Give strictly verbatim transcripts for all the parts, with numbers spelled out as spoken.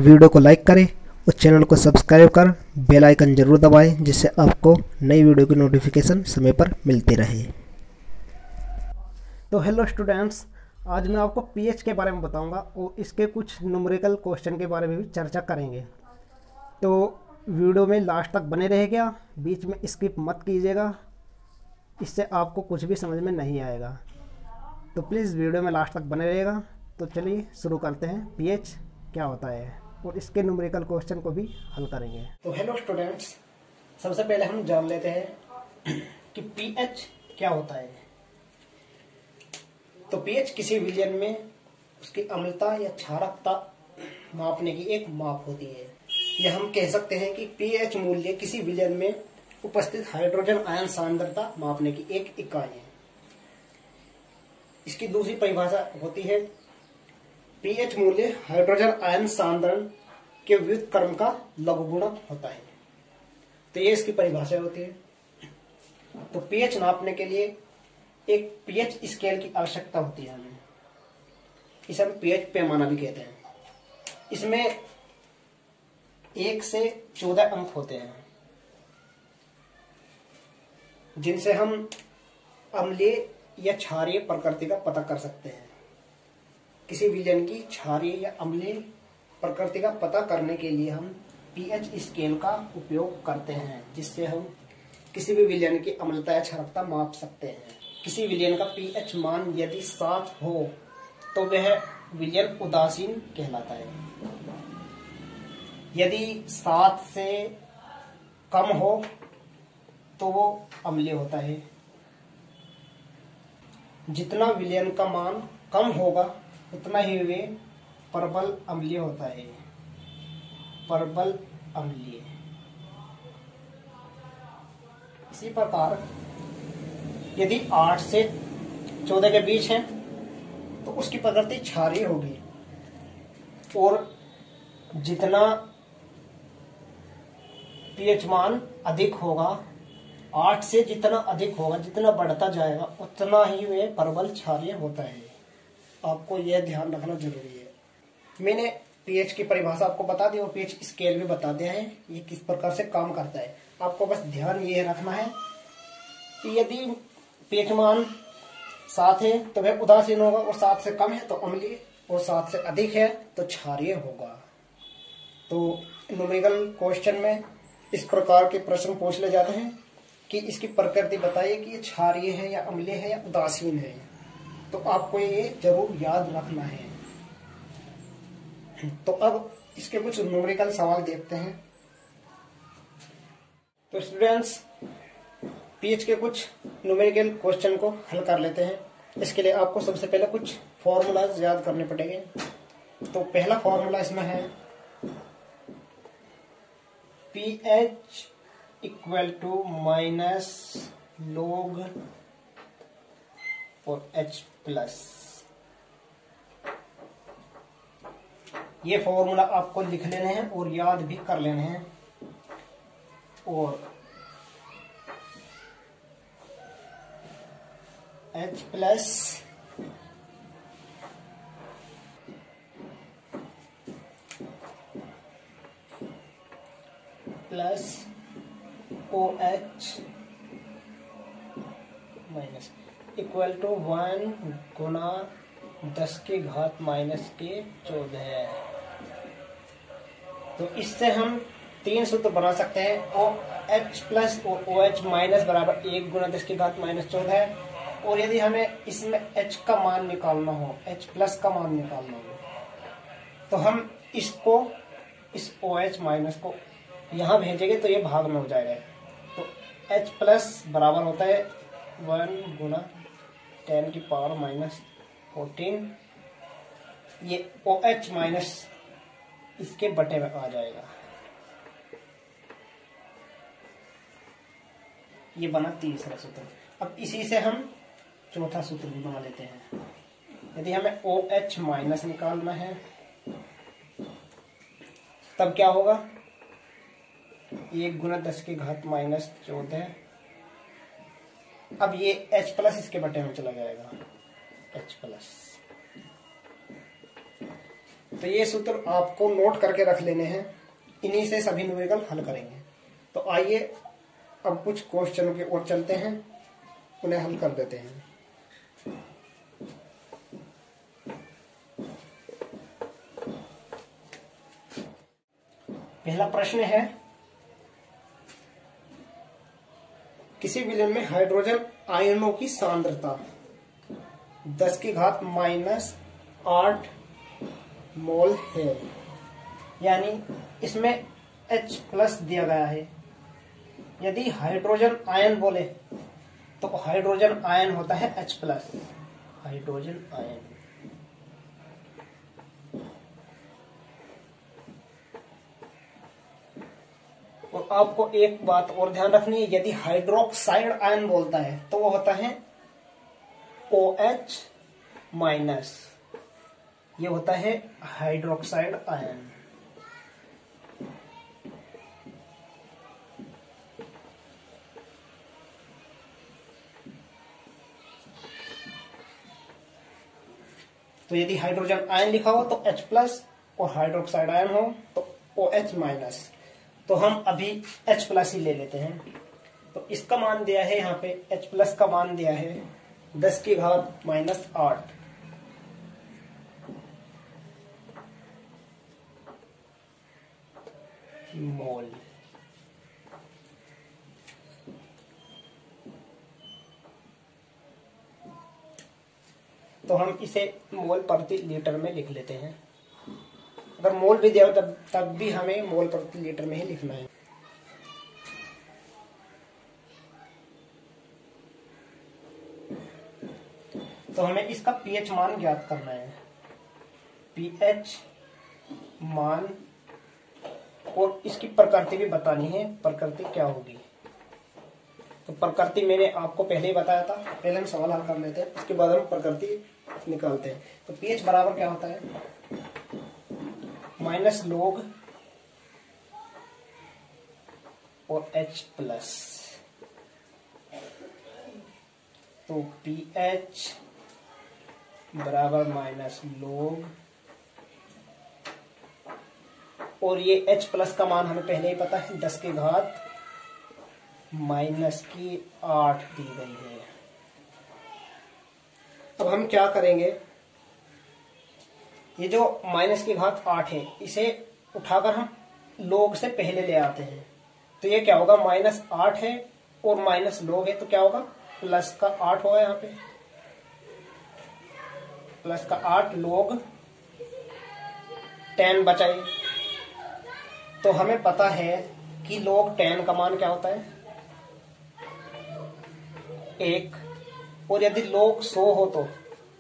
Video को like करें और चैनल को सब्सक्राइब कर बेल आइकन जरूर दबाएं, जिससे आपको नई वीडियो की नोटिफिकेशन समय पर मिलती रहे। तो हेलो स्टूडेंट्स, आज मैं आपको पीएच के बारे में बताऊंगा और इसके कुछ न्यूमेरिकल क्वेश्चन के बारे में भी चर्चा करेंगे। तो वीडियो में लास्ट तक बने रहेगा, बीच में स्किप मत कीजिएगा, इससे आपको कुछ भी समझ में नहीं आएगा। तो प्लीज़ वीडियो में लास्ट तक बने रहेगा। तो चलिए शुरू करते हैं, पीएच क्या होता है और इसके न्यूमेरिकल क्वेश्चन को भी हल करेंगे। तो हेलो स्टूडेंट्स, सबसे पहले हम जान लेते हैं कि पीएच क्या होता है। तो पीएच किसी विलयन में उसकी अम्लता या क्षारकता मापने की एक माप होती है। यह हम कह सकते हैं कि पीएच मूल्य किसी विलयन में उपस्थित हाइड्रोजन आयन सांद्रता मापने की एक इकाई है। इसकी दूसरी परिभाषा होती है पीएच मूल्य हाइड्रोजन आयन सांद्रण के व्युत्क्रम का लघुगुणक होता है। तो ये इसकी परिभाषा होती है। तो पीएच नापने के लिए एक पीएच स्केल की आवश्यकता होती है हमें। इसे हम पीएच पैमाना भी कहते हैं। इसमें एक से चौदह अंक होते हैं, जिनसे हम अम्लीय या क्षारीय प्रकृति का पता कर सकते हैं। किसी विलयन की क्षारीय या अम्लीय प्रकृति का पता करने के लिए हम पीएच स्केल का उपयोग करते हैं, जिससे हम किसी भी विलयन की अम्लता या क्षारकता माप सकते हैं। किसी विलयन का पीएच मान यदि सात हो तो वह विलयन उदासीन कहलाता है। यदि सात से कम हो तो वो अम्लीय होता है। जितना विलयन का मान कम होगा उतना ही वे प्रबल अम्लीय होता है। प्रबल अम्लीय। इसी प्रकार यदि आठ से चौदह के बीच है तो उसकी प्रकृति क्षारीय होगी, और जितना पीएच मान अधिक होगा, आठ से जितना अधिक होगा, जितना बढ़ता जाएगा उतना ही वे प्रबल क्षारीय होता है। आपको यह ध्यान रखना जरूरी है। मैंने पीएच की परिभाषा आपको बता दी और पीएच स्केल भी बता दिया है, ये किस प्रकार से काम करता है। आपको बस ध्यान ये रखना है कि यदि पीएच मान सात है तो वह उदासीन होगा, और सात से कम है तो अम्लीय, और सात से अधिक है तो क्षारीय होगा। तो न्यूमेरिकल क्वेश्चन में इस प्रकार के प्रश्न पूछ ले जाते हैं कि इसकी प्रकृति बताइए कि ये क्षारीय है या अम्लीय है या उदासीन है। तो आपको ये जरूर याद रखना है। तो अब इसके कुछ न्यूमेरिकल सवाल देखते हैं। तो स्टूडेंट्स, पीएच के कुछ न्यूमेरिकल क्वेश्चन को हल कर लेते हैं। इसके लिए आपको सबसे पहले कुछ फॉर्मूलाज याद करने पड़ेंगे। तो पहला फॉर्मूला इसमें है pH equal to minus log और एच प्लस। ये फॉर्मूला आपको लिख लेने हैं और याद भी कर लेने हैं। और H plus plus O H minus equal to one गुना दस के घात माइनस के चौदह। तो इससे हम तीन सूत्र बना सकते हैं। ओ एच प्लस और ओ एच माइनस बराबर एक गुना दस के घात माइनस चौदह। और यदि हमें इसमें एच का मान निकालना हो, एच प्लस का मान निकालना हो, तो हम इसको इस ओ एच माइनस को यहाँ भेजेंगे तो ये भाग में हो जाएगा। तो एच प्लस बराबर होता है वन गुना टेन की पावर माइनस फोर्टीन। ये ओ एच माइनस इसके बटे में आ जाएगा। ये बना तीसरा सूत्र। अब इसी से हम चौथा सूत्र भी बना लेते हैं। यदि हमें ओ एच माइनस निकालना है तब क्या होगा, एक गुना दस की घात माइनस चौदह। अब ये H प्लस इसके बटे में चला जाएगा, H प्लस। तो ये सूत्र आपको नोट करके रख लेने हैं, इन्हीं से सभी न्यूमेरिकल हल करेंगे। तो आइए अब कुछ क्वेश्चनों की ओर चलते हैं, उन्हें हल कर देते हैं। पहला प्रश्न है, किसी विलयन में हाइड्रोजन आयनों की सांद्रता दस की घात माइनस आठ मोल है, यानी इसमें H प्लस दिया गया है। यदि हाइड्रोजन आयन बोले तो हाइड्रोजन आयन होता है H प्लस, हाइड्रोजन आयन। और आपको एक बात और ध्यान रखनी है, यदि हाइड्रोक्साइड आयन बोलता है तो वो होता है OH माइनस, ये होता है हाइड्रोक्साइड आयन। तो यदि हाइड्रोजन आयन लिखा हो तो H प्लस और हाइड्रोक्साइड आयन हो तो OH माइनस। तो हम अभी H प्लस ही ले लेते हैं। तो इसका मान दिया है यहाँ पे, H प्लस का मान दिया है दस की घात माइनस आठ। मोल। तो हम इसे मोल प्रति लीटर में लिख लेते हैं। अगर मोल भी दिया हो तब तब भी हमें मोल प्रति लीटर में ही लिखना है। तो हमें इसका पीएच मान ज्ञात करना है। पीएच मान और इसकी प्रकृति भी बतानी है, प्रकृति क्या होगी। तो प्रकृति मैंने आपको पहले ही बताया था, पहले हम सवाल हल कर लेते हैं, उसके बाद हम प्रकृति निकालते हैं। तो पीएच बराबर क्या होता है, माइनस लोग और H प्लस। तो पीएच बराबर माइनस लोग, और ये H प्लस का मान हमें पहले ही पता है, दस की घात माइनस की आठ दी गई है। अब हम क्या करेंगे, ये जो माइनस की घात आठ है इसे उठाकर हम लोग से पहले ले आते हैं। तो ये क्या होगा, माइनस आठ है और माइनस लोग है तो क्या होगा, प्लस का आठ होगा। यहाँ पे प्लस का आठ लोग टेन बचाइए। तो हमें पता है कि लोग टेन का मान क्या होता है, एक। और यदि लोग सौ हो तो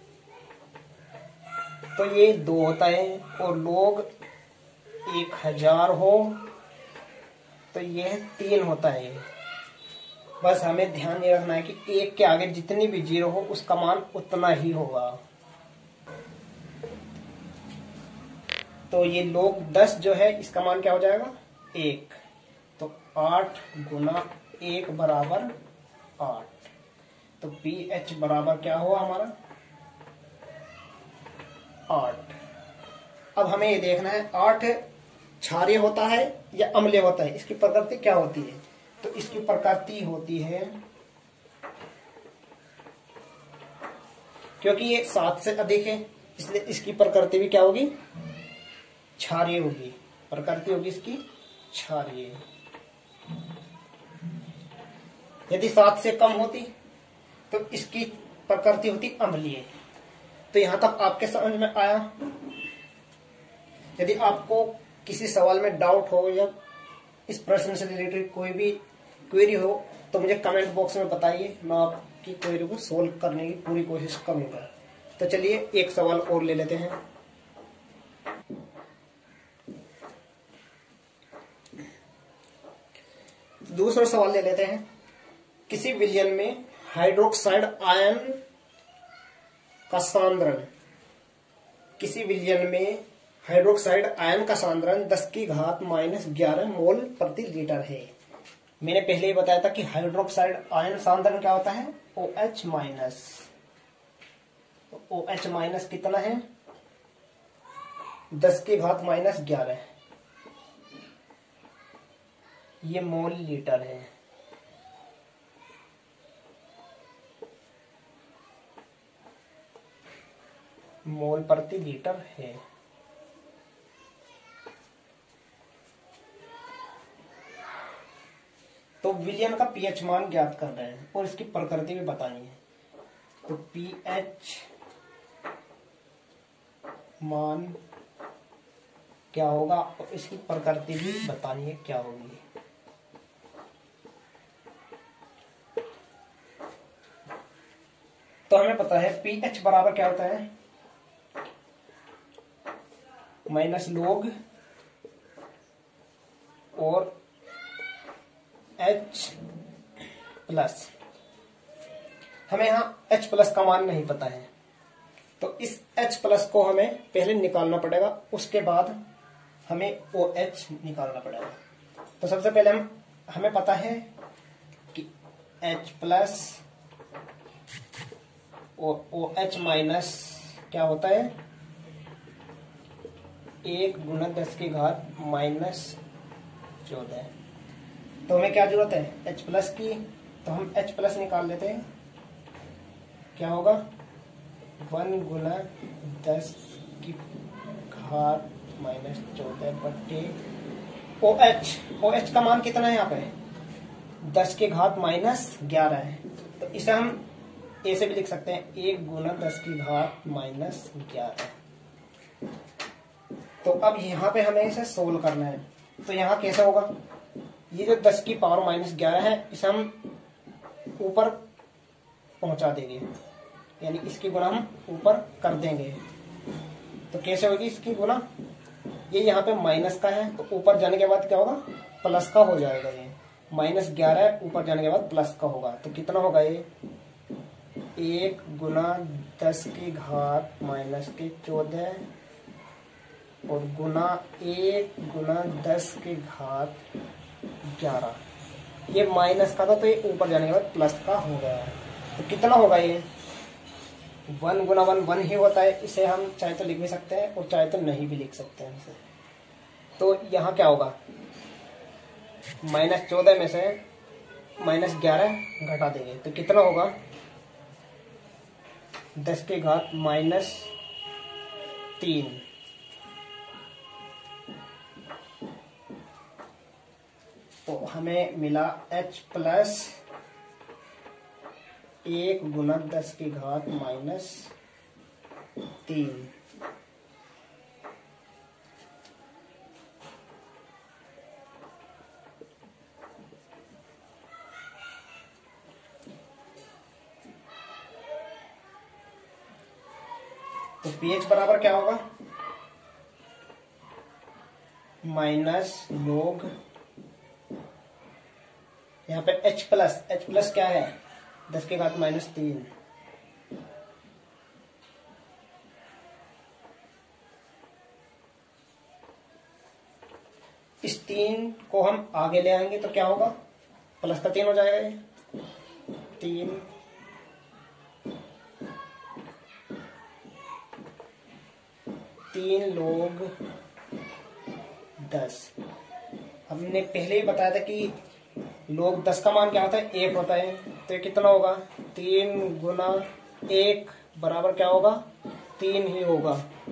तो ये दो होता है, और लोग एक हजार हो तो ये तीन होता है। बस हमें ध्यान ये रखना है कि एक के आगे जितनी भी जीरो हो उसका मान उतना ही होगा। तो ये लोग दस जो है इसका मान क्या हो जाएगा, एक। तो आठ गुना एक बराबर आठ। तो पी एच बराबर क्या हुआ हमारा, आठ। अब हमें ये देखना है आठ क्षारीय होता है या अम्लीय होता है, इसकी प्रकृति क्या होती है। तो इसकी प्रकृति होती है, क्योंकि ये सात से अधिक है इसलिए इसकी प्रकृति भी क्या होगी, क्षारीय होगी। प्रकृति होगी इसकी क्षारीय। यदि सात से कम होती तो इसकी प्रकृति होती अम्लीय। तो यहां तक आपके समझ में आया। यदि आपको किसी सवाल में डाउट हो या इस प्रश्न से रिलेटेड कोई भी क्वेरी हो तो मुझे कमेंट बॉक्स में बताइए, मैं आपकी क्वेरी को सोल्व करने की पूरी कोशिश करूंगा। तो चलिए एक सवाल और ले लेते हैं। दूसरा सवाल ले लेते हैं। किसी विलयन में हाइड्रोक्साइड आयन का सांद्रण, किसी विलयन में हाइड्रोक्साइड आयन का सांद्रण दस की घात माइनस ग्यारह मोल प्रति लीटर है। मैंने पहले ही बताया था कि हाइड्रोक्साइड आयन सांद्रण क्या होता है, OH माइनस। OH माइनस कितना है, दस की घात माइनस ग्यारह, ये मोल लीटर है। मोल प्रति लीटर है। तो विलयन का पीएच मान ज्ञात कर रहे हैं और इसकी प्रकृति भी बतानी है। तो पीएच मान क्या होगा और इसकी प्रकृति भी बतानी है क्या होगी। तो हमें पता है पीएच बराबर क्या होता है, माइनस लोग और H प्लस। हमें यहां H प्लस का मान नहीं पता है, तो इस H प्लस को हमें पहले निकालना पड़ेगा, उसके बाद हमें OH निकालना पड़ेगा। तो सबसे पहले हम हमें पता है कि H प्लस और OH माइनस क्या होता है, एक गुना दस की घात माइनस चौदह। तो हमें क्या जरूरत है H प्लस की, तो हम H प्लस निकाल लेते हैं। क्या होगा, वन गुना दस की घात माइनस चौदह बट्टे OH। OH का मान कितना है यहाँ पे, दस की घात माइनस ग्यारह है। तो इसे हम ए से भी लिख सकते हैं, एक गुना दस की घात माइनस ग्यारह। तो अब यहाँ पे हमें इसे सोल्व करना है। तो यहाँ कैसे होगा, ये जो दस की पावर माइनस ग्यारह है इसे हम ऊपर पहुंचा देंगे, यानी इसकी गुना हम ऊपर कर देंगे। तो कैसे होगी इसकी गुना, ये यहाँ पे माइनस का है तो ऊपर जाने के बाद क्या होगा, प्लस का हो जाएगा। ये माइनस ग्यारह ऊपर जाने के बाद प्लस का होगा। तो कितना होगा ये, एक गुना दस की घात माइनस के चौदह और गुना एक गुना दस की घात ग्यारह। ये माइनस का था तो ये ऊपर जाने के बाद प्लस का हो गया है। तो कितना होगा ये, वन गुना वन वन ही होता है। इसे हम चाहे तो लिख भी सकते हैं और चाहे तो नहीं भी लिख सकते हैं इसे। तो यहाँ क्या होगा, माइनस चौदह में से माइनस ग्यारह घटा देंगे तो कितना होगा, दस की घात माइनस तीन। तो हमें मिला H प्लस एक गुना दस की घात माइनस तीन। तो पीएच बराबर क्या होगा, माइनस लोग, यहाँ पे H प्लस, H प्लस क्या है, दस के घात माइनस तीन। इस तीन को हम आगे ले आएंगे तो क्या होगा, प्लस का तीन हो जाएगा। ये तीन तीन लोग दस। हमने पहले ही बताया था कि लोग दस का मान क्या होता है, एक होता है। तो ये कितना होगा, तीन गुना एक बराबर क्या होगा, तीन ही होगा।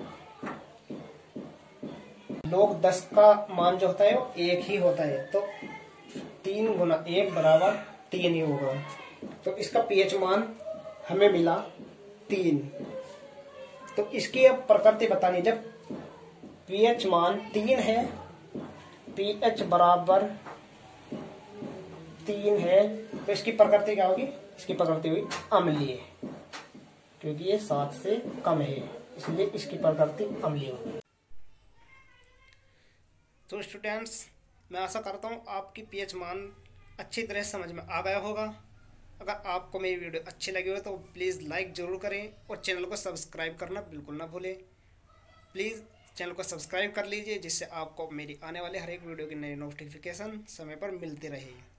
लोग दस का मान जो होता है वो एक ही होता है, तो तीन गुना एक बराबर तीन ही होगा। तो इसका पीएच मान हमें मिला तीन। तो इसकी अब प्रकृति बतानी, जब पीएच मान तीन है, पीएच बराबर तीन है, तो इसकी प्रकृति क्या होगी, इसकी प्रकृति हुई अम्लीय, क्योंकि ये सात से कम है, इसलिए इसकी प्रकृति अम्लीय होगी। तो स्टूडेंट्स, मैं आशा करता हूँ आपकी पीएच मान अच्छी तरह समझ में आ गया होगा। अगर आपको मेरी वीडियो अच्छी लगी हो तो प्लीज़ लाइक ज़रूर करें और चैनल को सब्सक्राइब करना बिल्कुल ना भूलें। प्लीज़ चैनल को सब्सक्राइब कर लीजिए, जिससे आपको मेरी आने वाले हर एक वीडियो की नई नोटिफिकेशन समय पर मिलती रहे।